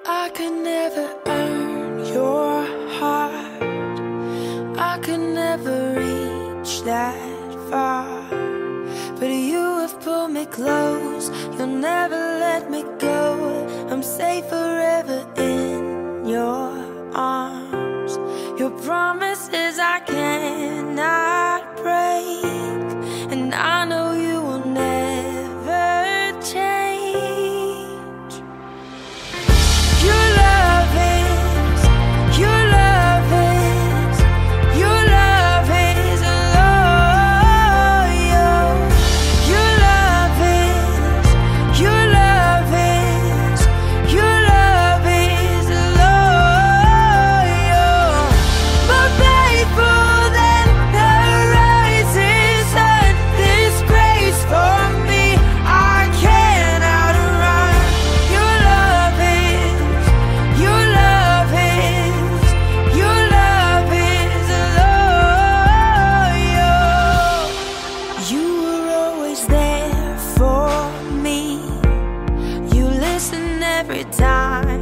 I could never earn your heart, I could never reach that far, but you have pulled me close, you'll never let me go. I'm safe forever in your arms. Your promises I cannot break, and I know you will never change. Your love is, your love is, your love is loyal. Your love is, your love is, your love is loyal. More faithful than the rising sun, this grace for me I cannot run. Your love is, your love is, your love is loyal. You were always there for me, you listen every time